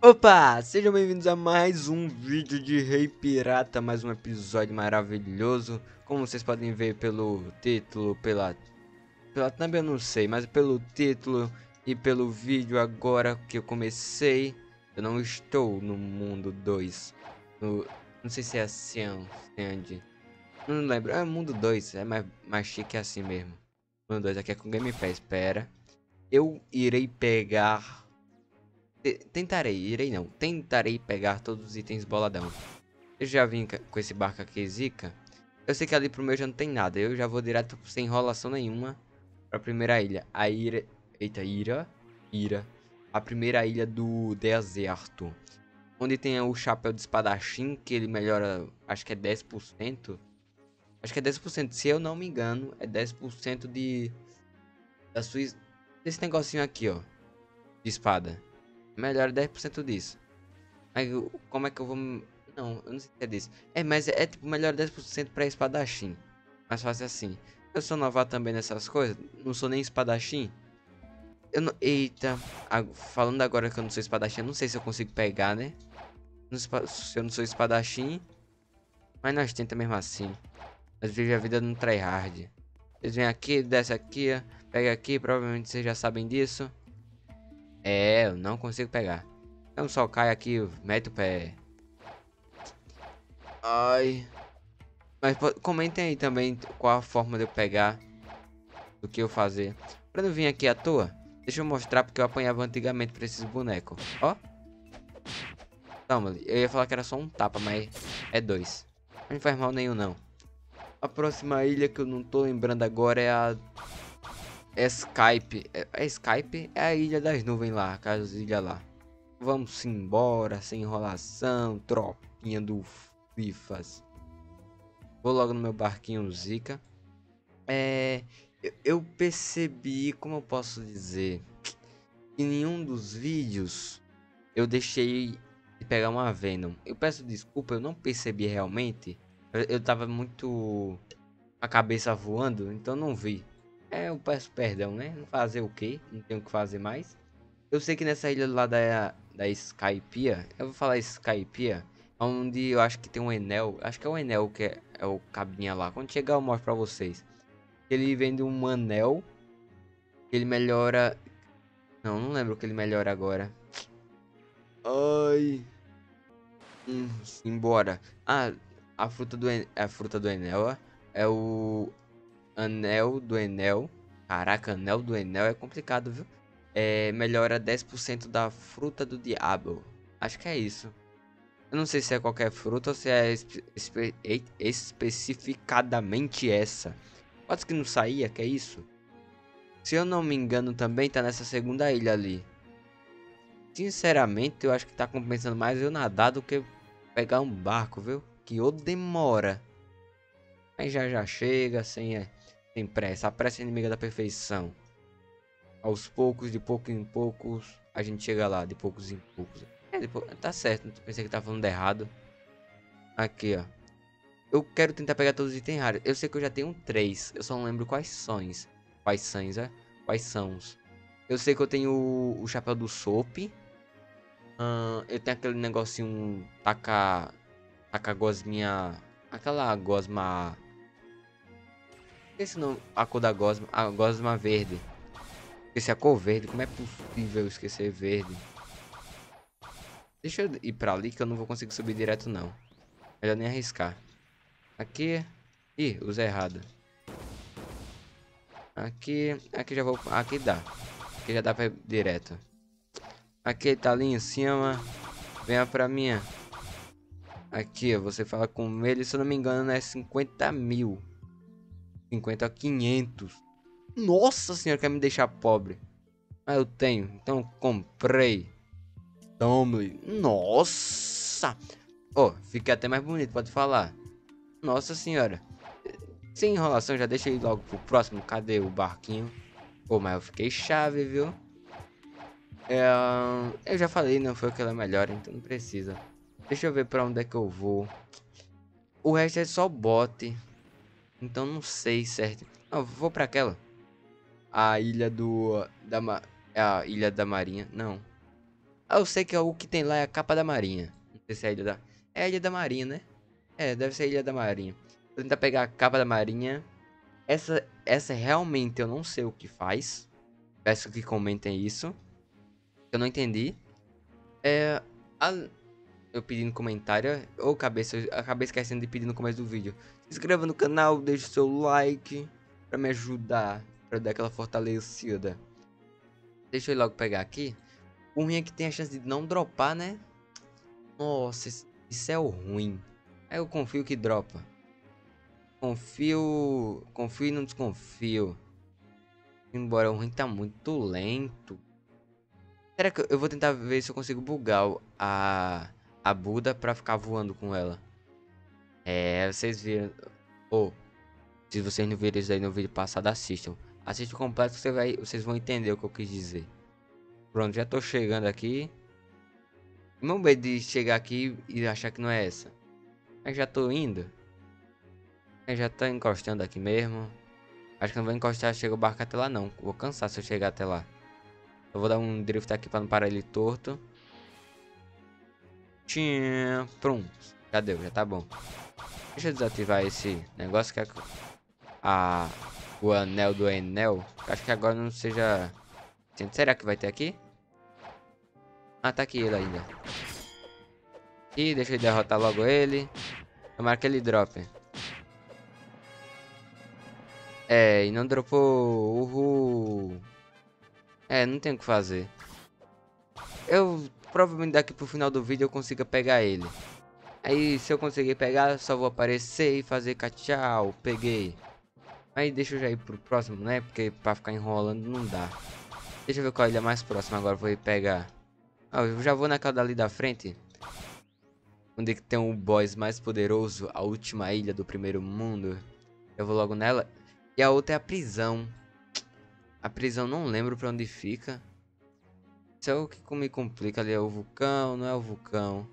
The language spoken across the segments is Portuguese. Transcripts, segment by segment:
Opa, sejam bem-vindos a mais um vídeo de Rei Pirata, mais um episódio maravilhoso. Como vocês podem ver pelo título, pela thumb eu não sei, mas pelo título e pelo vídeo agora que eu comecei, eu não estou no mundo 2. Não sei se é Ascend, não lembro, é mundo 2, é mais chique assim mesmo. Mundo 2 aqui é com Game Pass, espera. Eu irei pegar... Tentarei pegar todos os itens boladão. Eu já vim com esse barco aqui, Zica. Eu sei que ali pro meu já não tem nada. Eu já vou direto sem enrolação nenhuma pra primeira ilha. A Ira. Eita, Ira. A primeira ilha do deserto. Onde tem o chapéu de espadachim, que ele melhora, acho que é 10%. Acho que é 10%, se eu não me engano, é 10% da sua desse negocinho aqui, ó, de espada. Melhora 10% disso. Aí, como é que eu vou... Não, eu não sei se é disso. Mas é tipo melhor 10% pra espadachim. Mais fácil assim. Eu sou novato também nessas coisas. Não sou nem espadachim. Eu não... Eita. Falando agora que eu não sou espadachim, eu não sei se eu consigo pegar, né? Se eu não sou espadachim. Mas nós tenta mesmo assim. Nós vivemos a vida no tryhard. Eles vêm aqui, desce aqui, pega aqui. Provavelmente vocês já sabem disso. Eu não consigo pegar. Então só cai aqui, mete o pé. Ai. Mas comentem aí também qual a forma de eu pegar, do que eu fazer. Pra não vir aqui à toa, deixa eu mostrar porque eu apanhava antigamente pra esses bonecos. Ó. Toma ali. Eu ia falar que era só um tapa, mas é dois. Não faz mal nenhum não. A próxima ilha que eu não tô lembrando agora é a Skype. É Skype? É a ilha das nuvens lá, aquelas ilhas lá. Vamos embora, sem enrolação, tropinha do Fifas. Vou logo no meu barquinho Zika. Eu percebi, como eu posso dizer, que em nenhum dos vídeos eu deixei de pegar uma Venom. Eu peço desculpa, eu não percebi realmente. Eu tava muito a cabeça voando, então não vi. Eu peço perdão, né? Não fazer o quê? Não tenho o que fazer mais. Eu sei que nessa ilha lá da Skypiea, eu vou falar Skypiea, onde eu acho que tem um Enel. Acho que é o Enel que é o cabinha lá. Quando chegar eu mostro pra vocês. Ele vende um anel. Ele melhora. Não lembro o que ele melhora agora. Ai. Embora. A fruta do Enel ó, é o anel do Enel. Caraca, anel do Enel é complicado, viu? Melhora 10% da fruta do diabo. Acho que é isso. Eu não sei se é qualquer fruta ou se é especificadamente essa. Pode que não saía, que é isso? Se eu não me engano também tá nessa segunda ilha ali. Sinceramente, eu acho que tá compensando mais eu nadar do que pegar um barco, viu? Que ou demora. Mas já chega, sem pressa. A pressa é inimiga da perfeição. Aos poucos, de pouco em poucos, a gente chega lá, de poucos em poucos. Tá certo, pensei que tava falando errado. Aqui, ó. Eu quero tentar pegar todos os itens raros. Eu sei que eu já tenho 3. Eu só não lembro quais são. Quais são? Eu sei que eu tenho o chapéu do Soap. Eu tenho aquele negocinho taca gosminha. Aquela gosma. Esse não, a cor da gosma. A gosma verde. Esqueci a cor verde. Como é possível eu esquecer verde? Deixa eu ir pra ali que eu não vou conseguir subir direto não. Melhor nem arriscar. Aqui. Ih, usei errado. Aqui já vou. Aqui dá. Aqui já dá pra ir direto. Aqui tá ali em cima. Venha pra mim. Aqui, ó, você fala com ele, se eu não me engano, é 50 mil. 50 a 500. Nossa senhora, quer me deixar pobre. Ah, eu tenho, então comprei. Tome. Nossa. Ó, fica até mais bonito, pode falar. Nossa senhora. Sem enrolação, já deixa eu ir logo pro próximo. Cadê o barquinho? Pô, mas eu fiquei chave, viu? Eu já falei, não foi aquela melhor, então não precisa. Deixa eu ver pra onde é que eu vou. O resto é só bote. Então não sei certo. Não, vou pra aquela. A ilha do... É a ilha da marinha. Não. Ah, eu sei que o que tem lá é a capa da marinha. Não sei se é a ilha da... É a ilha da marinha, né? É, deve ser a ilha da marinha. Vou tentar pegar a capa da marinha. Essa realmente eu não sei o que faz. Peço que comentem isso. Eu não entendi. É... a- Eu pedi no comentário. Ou cabeça, eu acabei esquecendo de pedir no começo do vídeo. Se inscreva no canal, deixe o seu like. Pra me ajudar. Pra dar aquela fortalecida. Deixa eu logo pegar aqui. O ruim é que tem a chance de não dropar, né? Nossa, isso é o ruim. Aí eu confio que dropa. Confio e não desconfio. Embora o ruim tá muito lento. Será que eu vou tentar ver se eu consigo bugar a Buda pra ficar voando com ela? É, vocês viram. Ou, se vocês não viram isso aí no vídeo passado, assistam. Assista o completo que vocês vão entender o que eu quis dizer. Pronto, já tô chegando aqui. Meu medo de chegar aqui e achar que não é essa. Mas já tô indo. Eu já tô encostando aqui mesmo. Acho que não vou encostar, chega o barco até lá não. Vou cansar se eu chegar até lá. Eu vou dar um drift aqui pra não parar ele torto. Tchim, pronto. Já deu, já tá bom. Deixa eu desativar esse negócio que é a, o anel do Enel. Acho que agora não seja... Será que vai ter aqui? Ah, tá aqui ele ainda. E deixa eu derrotar logo ele. Tomara que ele drope. É, e não dropou. Uhul. É, não tem o que fazer. Eu provavelmente daqui pro final do vídeo eu consiga pegar ele. Aí se eu conseguir pegar, só vou aparecer e fazer tchau, peguei. Aí deixa eu já ir pro próximo, né? Porque pra ficar enrolando não dá. Deixa eu ver qual ilha é mais próxima agora, vou ir pegar. Ah, eu já vou naquela dali da frente. Onde que tem o boss mais poderoso, a última ilha do primeiro mundo. Eu vou logo nela. E a outra é a prisão. A prisão não lembro pra onde fica. Isso é o que me complica ali, é o vulcão, não é o vulcão.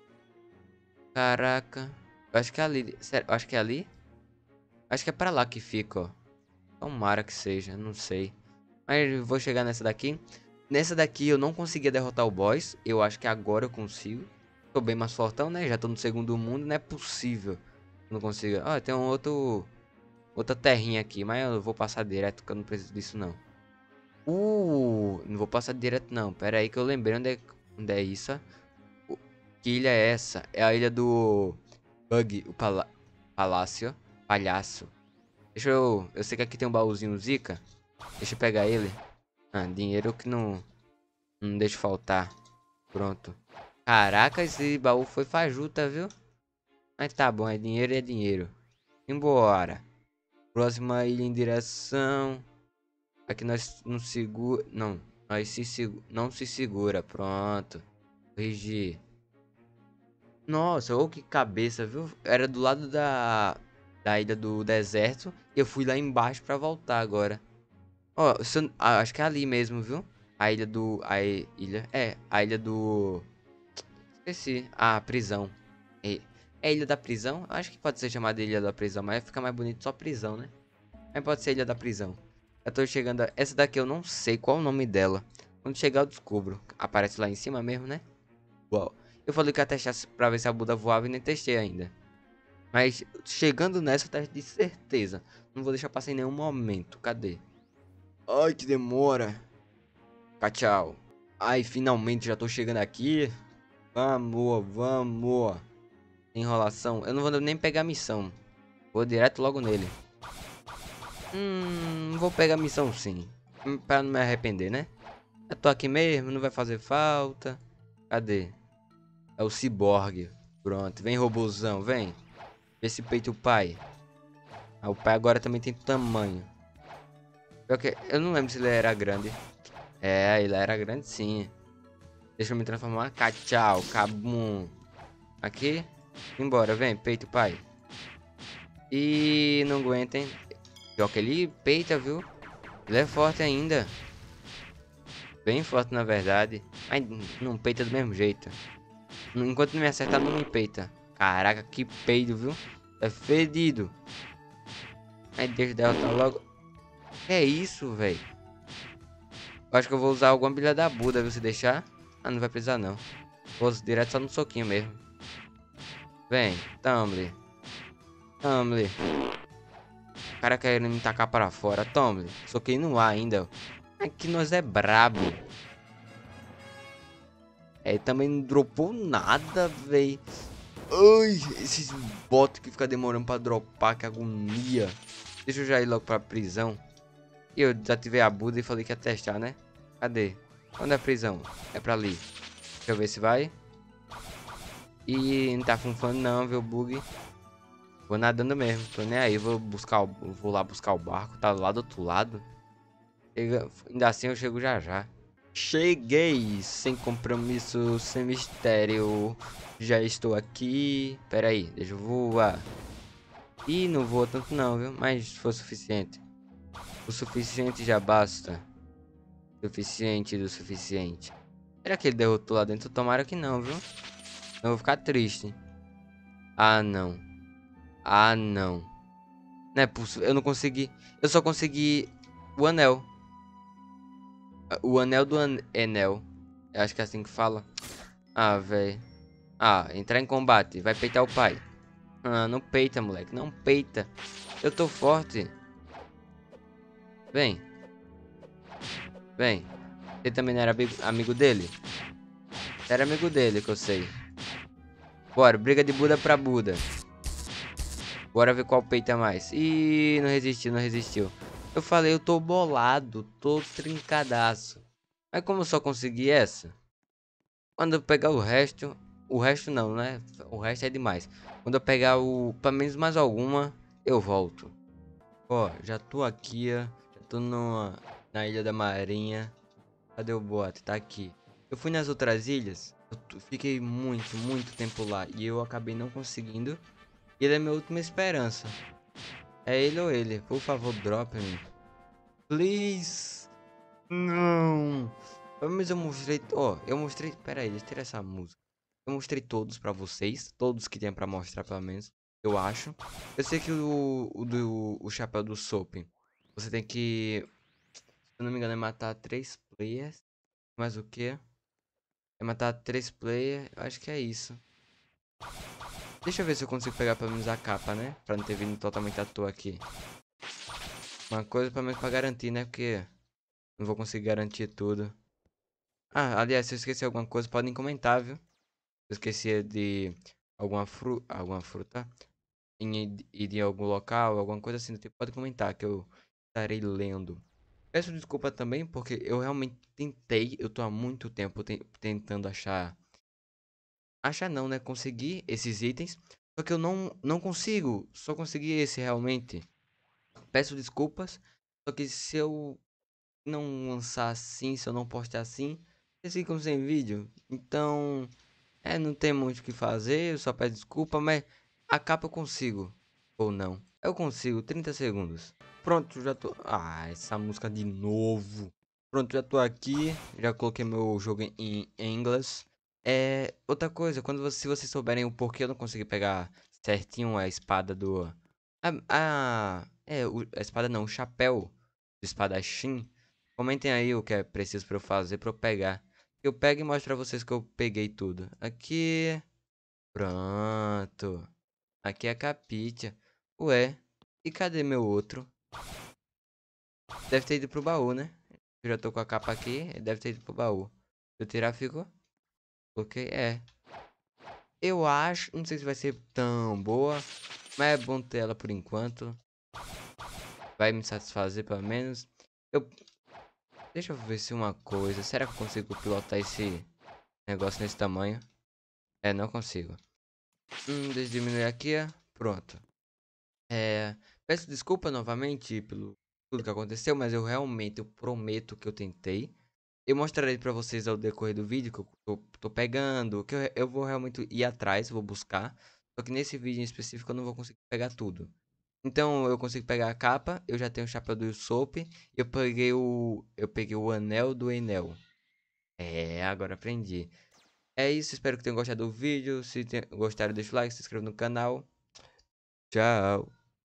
Caraca. Eu acho que é ali. Sério, eu acho que é ali? Acho que é pra lá que fica, ó. Tomara que seja, não sei. Mas eu vou chegar nessa daqui. Nessa daqui eu não conseguia derrotar o boss. Eu acho que agora eu consigo. Tô bem mais fortão, né? Já tô no segundo mundo. Não é possível. Não consigo. Ó, tem um outro... Outra terrinha aqui. Mas eu vou passar direto, porque eu não preciso disso, não. Não vou passar direto, não. Pera aí que eu lembrei onde é isso. Que ilha é essa? É a ilha do... Bug, o palácio. Palhaço. Deixa eu... Eu sei que aqui tem um baúzinho Zika. Deixa eu pegar ele. Ah, dinheiro que não deixa faltar. Pronto. Caraca, esse baú foi fajuta, viu? Mas tá bom, é dinheiro e é dinheiro. Embora. Próxima ilha em direção. Aqui nós não segura... Não. Nós não se segura. Pronto. Corrigir. Nossa, ô que cabeça, viu? Era do lado da ilha do deserto. E eu fui lá embaixo pra voltar agora. Ó, acho que é ali mesmo, viu? A ilha do... ilha... É, a ilha do... Esqueci. Ah, prisão. É ilha da prisão? Acho que pode ser chamada ilha da prisão, mas fica mais bonito só prisão, né? Mas pode ser ilha da prisão. Eu tô chegando Essa daqui eu não sei qual o nome dela. Quando chegar eu descubro. Aparece lá em cima mesmo, né? Uau. Eu falei que ia testar pra ver se a Buda voava e nem testei ainda. Mas chegando nessa eu teste de certeza. Não vou deixar passar em nenhum momento. Cadê? Ai, que demora. Tchau. Ai, finalmente já tô chegando aqui. Vamos, vamos. Enrolação. Eu não vou nem pegar a missão. Vou direto logo nele. Vou pegar a missão sim. Pra não me arrepender, né? Eu tô aqui mesmo, não vai fazer falta. Cadê? É o ciborgue. Pronto, vem robôzão, vem. Vê se peita o pai. Ah, o pai agora também tem tamanho. Eu não lembro se ele era grande. É, ele era grande sim. Deixa eu me transformar. Tchau, cabum. Aqui. Embora, vem, peita o pai. E não aguenta, hein? Pior que ele peita, viu? Ele é forte ainda. Bem forte, na verdade. Mas não peita do mesmo jeito. Enquanto não me acertar, não me peita. Caraca, que peido, viu? É fedido. Aí deixa eu derrotar logo. Que é isso, velho? Acho que eu vou usar alguma bilha da Buda, viu? Se deixar. Ah, não vai precisar não. Vou direto só no soquinho mesmo. Vem, tome-lhe. Tome-lhe. O cara querendo me tacar para fora. Tome-lhe. Soquei no ar ainda. Aqui nós é brabo. É, também não dropou nada, véi. Ai, esses bots que fica demorando pra dropar, que agonia. Deixa eu já ir logo pra prisão. E eu desativei a Buda e falei que ia testar, né? Cadê? Onde é a prisão? É pra ali. Deixa eu ver se vai. E não tá funfando não, viu, bug. Vou nadando mesmo, tô nem aí. Vou lá buscar o barco, tá lá do outro lado. Ainda assim eu chego já já. Cheguei, sem compromisso, sem mistério. Já estou aqui. Pera aí, deixa eu voar. Ih, não voa tanto não, viu? Mas foi suficiente. O suficiente já basta. Suficiente do suficiente. Será que ele derrotou lá dentro? Tomara que não, viu? Eu vou ficar triste. Ah, não. Ah, não. Não é possível. Eu não consegui. Eu só consegui o anel. O anel do Enel. Eu acho que é assim que fala. Ah, velho. Ah, entrar em combate. Vai peitar o pai. Ah, não peita, moleque. Não peita. Eu tô forte. Vem. Vem. Você também não era amigo dele? Você era amigo dele, que eu sei. Bora, briga de Buda pra Buda. Bora ver qual peita mais. Ih, não resistiu, não resistiu. Eu falei, eu tô bolado. Tô trincadaço. Mas como eu só consegui essa? Quando eu pegar o resto... O resto não, né? O resto é demais. Quando eu pegar o... Pelo menos mais alguma, eu volto. Ó, já tô aqui, ó. Já tô na Ilha da Marinha. Cadê o bote? Tá aqui. Eu fui nas outras ilhas. Fiquei muito tempo lá. E eu acabei não conseguindo. E ele é minha última esperança. É ele ou ele? Por favor, drop me. Please. Não. Mas eu mostrei... Ó, eu mostrei... Pera aí, deixa eu tirar essa música. Eu mostrei todos pra vocês. Todos que tem pra mostrar, pelo menos. Eu acho. Eu sei que o chapéu do Soap. Você tem que... Se eu não me engano, é matar 3 players. Mas o que? É matar 3 players. Eu acho que é isso. Deixa eu ver se eu consigo pegar pelo menos a capa, né? Pra não ter vindo totalmente à toa aqui. Uma coisa pelo menos pra garantir, né? Porque não vou conseguir garantir tudo. Ah, aliás, se eu esqueci alguma coisa, podem comentar, viu? Se eu esqueci de alguma fruta ir de algum local, alguma coisa assim do tipo, pode comentar que eu estarei lendo. Peço desculpa também, porque eu realmente tentei, eu tô há muito tempo tentando achar. Achar não, né? Conseguir esses itens. Só que eu não consigo. Só consegui esse realmente. Peço desculpas. Só que se eu não lançar assim, se eu não postar assim, vocês ficam sem vídeo. Então, não tem muito o que fazer. Eu só peço desculpa, mas a capa eu consigo. Ou não. Eu consigo, 30 segundos. Pronto, já tô. Ah, essa música de novo. Pronto, já tô aqui. Já coloquei meu jogo em inglês. Outra coisa, se vocês souberem o porquê eu não consegui pegar certinho a espada do. A espada não, o chapéu do espadachim. Comentem aí o que é preciso pra eu fazer pra eu pegar. Eu pego e mostro pra vocês que eu peguei tudo. Aqui. Pronto. Aqui é a capita. Ué, e cadê meu outro? Deve ter ido pro baú, né? Eu já tô com a capa aqui, deve ter ido pro baú. Se eu tirar, ficou? Porque eu acho, não sei se vai ser tão boa, mas é bom ter ela por enquanto. Vai me satisfazer pelo menos. Eu, deixa eu ver se uma coisa. Será que eu consigo pilotar esse negócio nesse tamanho? É, não consigo. Deixa eu diminuir aqui, ó. Pronto. Peço desculpa novamente pelo tudo que aconteceu, mas eu prometo que eu tentei. Eu mostrarei pra vocês ao decorrer do vídeo que eu tô pegando, que eu vou realmente ir atrás, vou buscar. Só que nesse vídeo em específico eu não vou conseguir pegar tudo. Então eu consigo pegar a capa, eu já tenho o chapéu do Soap, eu peguei o anel do Enel. Agora aprendi. É isso, espero que tenham gostado do vídeo. Se gostaram, deixa o like, se inscreva no canal. Tchau.